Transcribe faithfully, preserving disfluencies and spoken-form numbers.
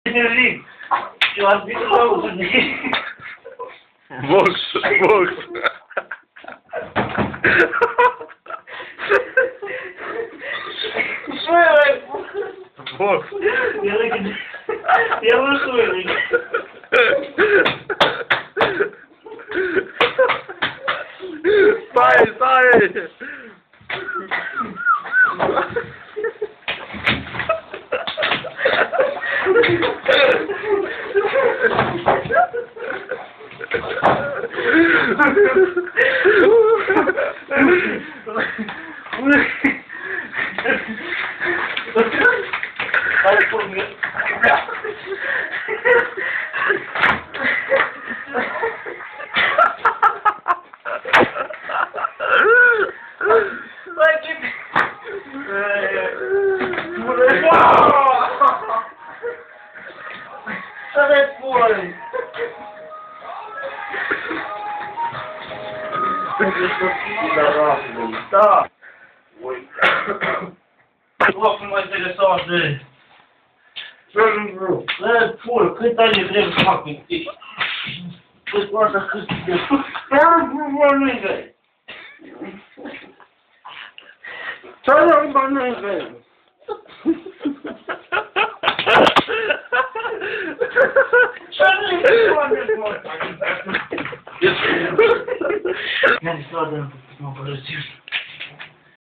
Energie. Je was niet zo niet. Box, box. Box. Я вышел. Стай, стай. Da. Ох, мой телесажи. Что же было? Да, фу, cât ani vrem să fac un pic. Păi poate cât de... Dar nu mănâncă. Ce nu mănâncă? Ce nu mănâncă? Я не стал, да, мă părăsiți.